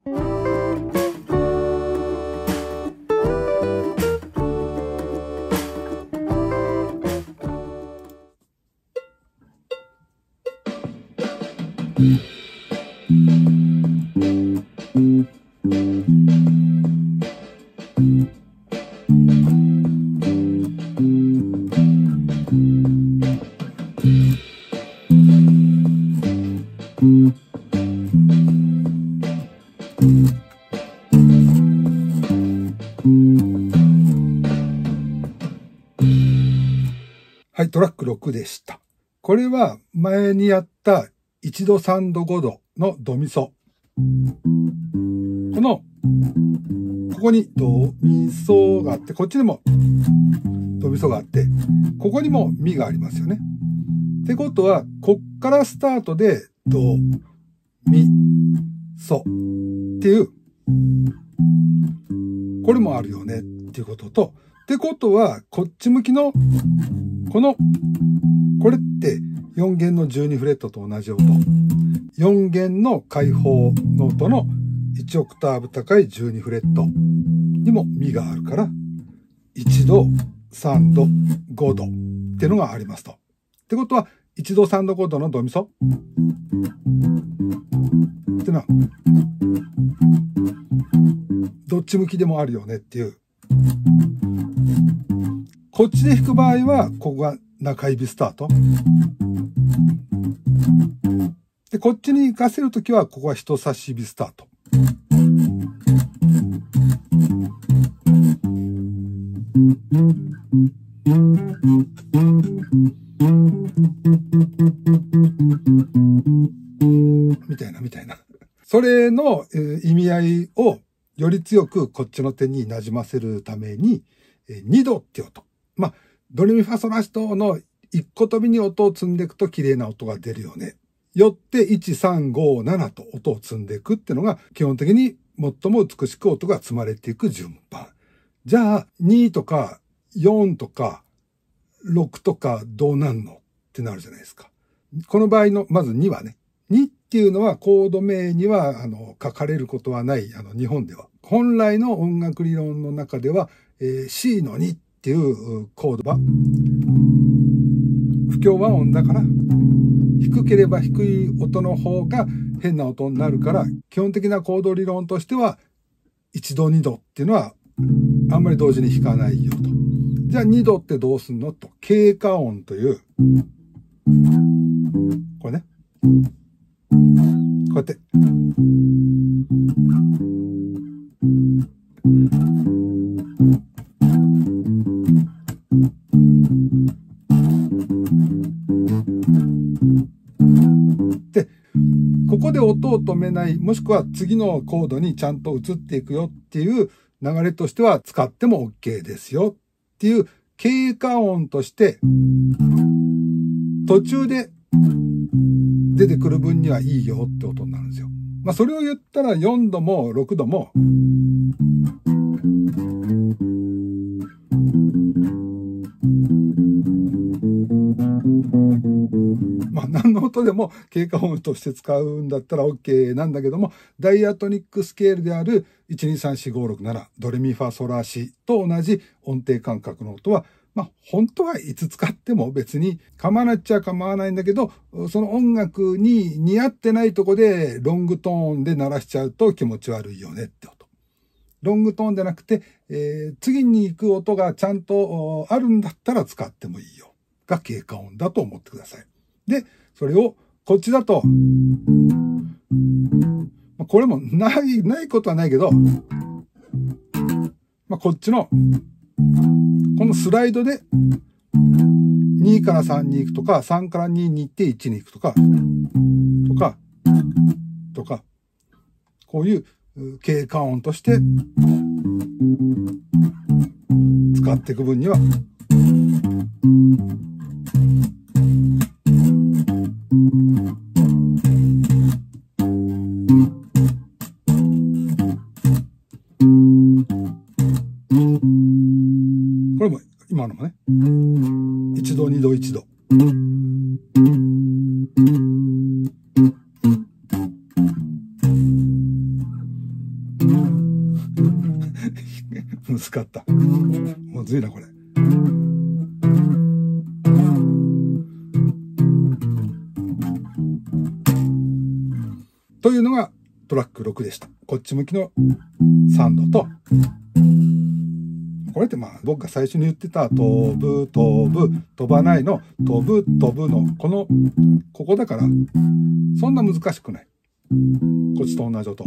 はい、トラック6でした。これは前にやった1度3度5度のドミソ。ここにドミソがあって、こっちにもドミソがあって、ここにもミがありますよね。ってことは、こっからスタートでドミソっていう、これもあるよねっていうことと、ってことは、こっち向きのこれって4弦の12フレットと同じ音。4弦の開放の音の1オクターブ高い12フレットにもミがあるから、1度、3度、5度っていうのがありますと。ってことは、1度、3度、5度のドミソっていうのは、どっち向きでもあるよねっていう。こっちで弾く場合は、ここが中指スタート。で、こっちに行かせるときは、ここは人差し指スタート。みたいな。それの意味合いをより強くこっちの手に馴染ませるために、2度って音。まあ、ドレミファソラシドの一個飛びに音を積んでいくと綺麗な音が出るよね。よって1、3、5、7と音を積んでいくっていうのが基本的に最も美しく音が積まれていく順番。じゃあ2とか4とか6とかどうなんのってなるじゃないですか。この場合のまず2はね。2っていうのはコード名には書かれることはない日本では。本来の音楽理論の中では、C の2っていうコードは不協和音だから低ければ低い音の方が変な音になるから基本的なコード理論としては1度2度っていうのはあんまり同時に弾かないよと。じゃあ2度ってどうすんのと経過音というこれねこうやってで、ここで音を止めない、もしくは次のコードにちゃんと移っていくよっていう流れとしては使っても OK ですよっていう経過音として途中で出てくる分にはいいよって音になるんですよ。まあそれを言ったら4度も6度もまあ何の音でも経過音として使うんだったら OK なんだけども、ダイアトニックスケールである1234567ドレミファソラシと同じ音程間隔の音はまあ本当はいつ使っても別に構わなっちゃ構わないんだけど、その音楽に似合ってないとこでロングトーンで鳴らしちゃうと気持ち悪いよねって音。ロングトーンじゃなくて、次に行く音がちゃんとあるんだったら使ってもいいよが経過音だと思ってください。で、それをこっちだと、これもないことはないけど、まあ、こっちのこのスライドで2から3に行くとか、3から2に行って1に行くとか、こういう経過音として使っていく分にはこれも今のもね1度2度1度むずかった。むずいな、これ。というのがトラック6でした。こっち向きの3度と、これってまあ僕が最初に言ってた飛ぶ、飛ぶ、飛ばないの飛ぶ、飛ぶのここだからそんな難しくない。こっちと同じ音。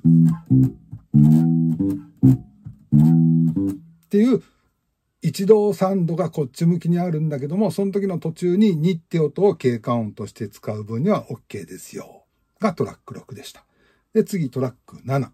っていう1度3度がこっち向きにあるんだけども、その時の途中に2って音を経過音として使う分には OK ですよ。がトラック6でした。で、次トラック7。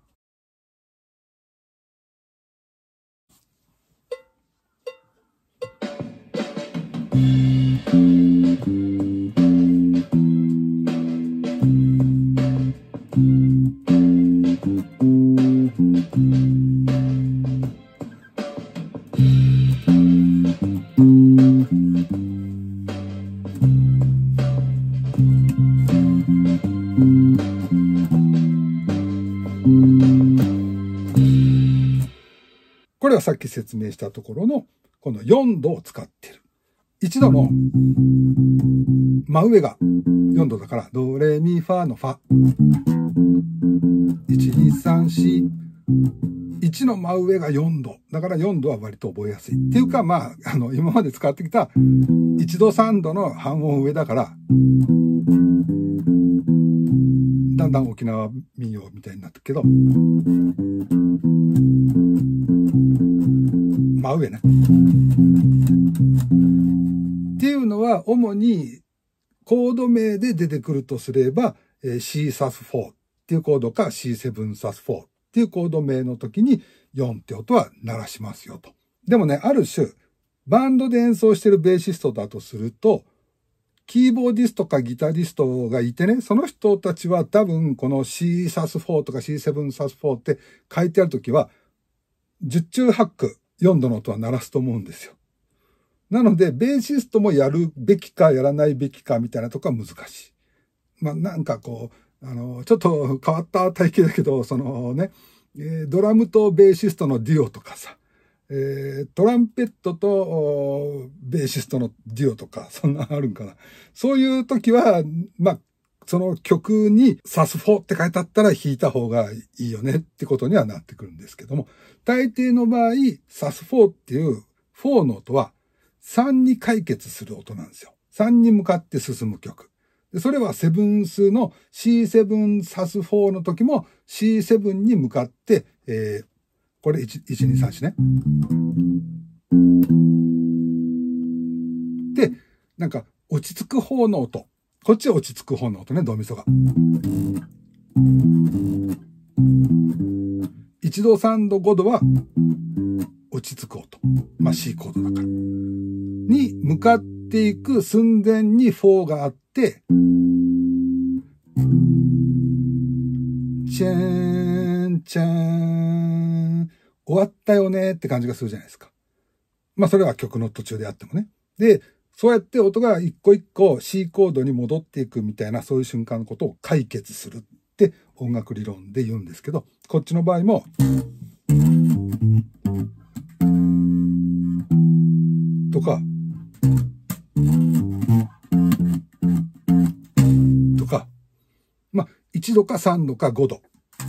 これはさっき説明したところのこの4度を使ってる。1度の真上が4度だから、ドレミファのファ。1、2、3、4。1の真上が4度。だから4度は割と覚えやすい。っていうか、まあ、今まで使ってきた1度3度の半音上だから、だんだん沖縄民謡みたいになってるけど、真上ね。っていうのは、主にコード名で出てくるとすれば、C サス4っていうコードか C7 サス4っていうコード名の時に4って音は鳴らしますよと。でもね、ある種、バンドで演奏してるベーシストだとすると、キーボーディストかギタリストがいてね、その人たちは多分この C サス4とか C7 サス4って書いてあるときは、十中八九4度の音は鳴らすと思うんですよ。なので、ベーシストもやるべきかやらないべきかみたいなとこは難しい。まあなんかこう、ちょっと変わった体型だけど、ドラムとベーシストのデュオとかさ、トランペットとベーシストのデュオとか、そんなあるんかな。そういう時は、まあ、その曲にサス4って書いてあったら弾いた方がいいよねってことにはなってくるんですけども、大抵の場合、サス4っていう4の音は3に解決する音なんですよ。3に向かって進む曲。でそれはセブンスの C7 サス4の時も C7 に向かって、これ1、2、3、4ね。で、なんか落ち着く方の音。こっちは落ち着く方の音ね、ドミソが。1度、3度、5度は落ち着く音。まあ C コードだから。に向かっていく寸前に4があって、チェーン、チェーン、終わったよねって感じがするじゃないですか。まあそれは曲の途中であってもね。で、そうやって音が一個一個 C コードに戻っていくみたいなそういう瞬間のことを解決するって音楽理論で言うんですけど、こっちの場合も、とか、とか、まあ1度か3度か5度。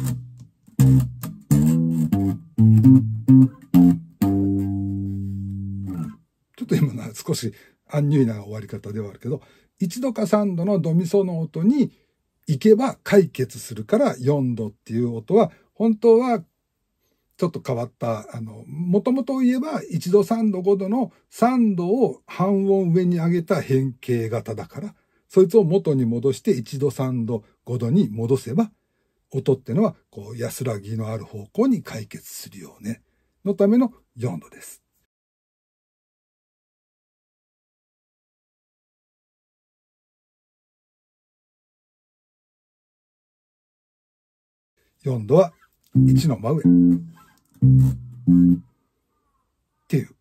ちょっと今の少しアンニュイな終わり方ではあるけど、1度か3度のドミソの音に行けば解決するから4度っていう音は、本当はちょっと変わった、もともと言えば1度3度5度の3度を半音上に上げた変形型だから、そいつを元に戻して1度3度5度に戻せば、音ってのはこう安らぎのある方向に解決するよね。のための4度です。4度は1の真上。っていう。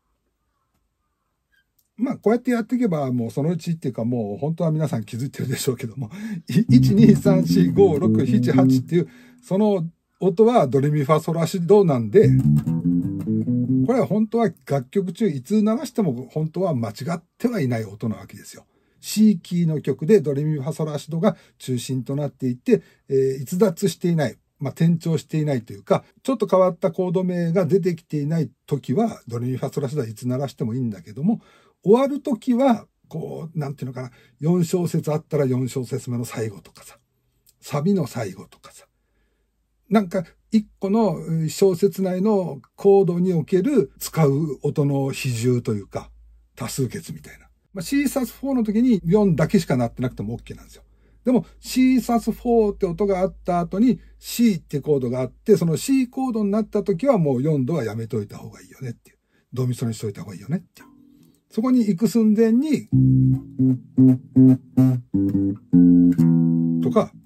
まあ、こうやってやっていけば、もうそのうちっていうか、もう本当は皆さん気づいてるでしょうけども、1、2、3、4、5、6、7、8っていう、その音はドレミファソラシドなんで、 これは本当は楽曲中いつ鳴らしても本当は間違ってはいない音なわけですよ。C キーの曲でドレミファソラシドが中心となっていて、逸脱していない、転調していないというか、ちょっと変わったコード名が出てきていない時は、ドレミファソラシドはいつ鳴らしてもいいんだけども、終わる時は、なんていうのかな、4小節あったら4小節目の最後とかさ、サビの最後とかさ、なんか一個の小節内のコードにおける使う音の比重というか、多数決みたいな。C サス4の時に4だけしか鳴ってなくても OK なんですよ。でも C サス4って音があった後に C ってコードがあって、その C コードになった時はもう4度はやめといた方がいいよねっていう。ドミソにしといた方がいいよねっていう。そこに行く寸前に、とか、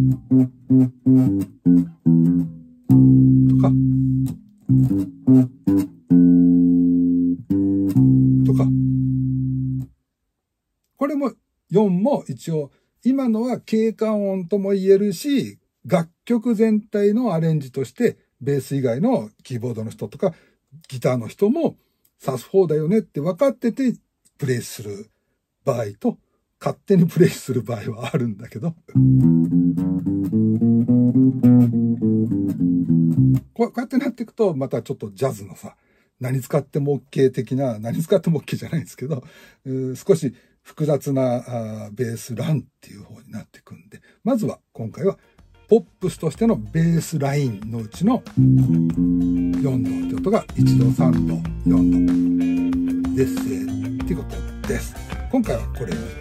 これも4も一応、今のは景観音とも言えるし、楽曲全体のアレンジとして、ベース以外のキーボードの人とか、ギターの人も、サス4だよねって分かってて、プレイする場合と、勝手にプレイする場合はあるんだけど、こうやってなっていくと、またちょっとジャズのさ、何使っても OK 的な、何使っても OK じゃないんですけど、少し複雑なベースランっていう方になっていくんで、まずは今回はポップスとしてのベースラインのうちの4度って音が1度、3度、4度、デッセーっていうことです。今回はこれに